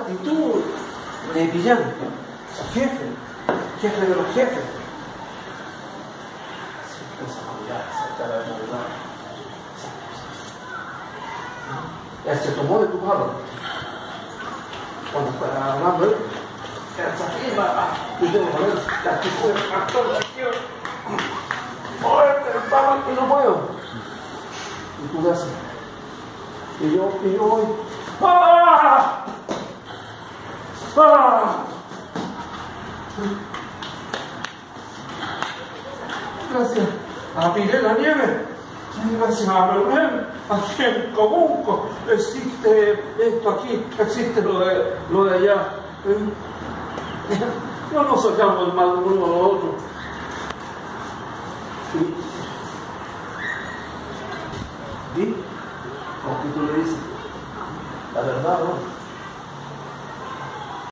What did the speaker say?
actitud de villano, jefe de los jefes. Esa maldad, esa cara de maldad. Él se tomó de tu palo. Cuando está hablando él, esa firma, y tengo que poner la actitud del actor de aquí. ¡Muerte, el palo que no puedo! Y tú le haces. Y yo voy. ¡Ah! ¡Ah! Gracias a Miguel la Nieve, gracias a Manuel, aquí en Comunco, existe esto aquí, existe lo de allá. No nos sacamos el mal uno a los otros. ¿Y? ¿Cómo que tú le dices? La verdad, ¿no?